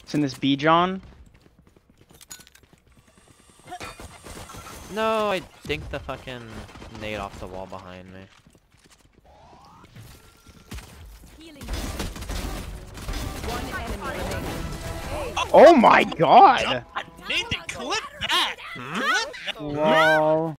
It's in this B, John. No, I think the fucking nade off the wall behind me. Oh my god! Nathan, clip that! Lol.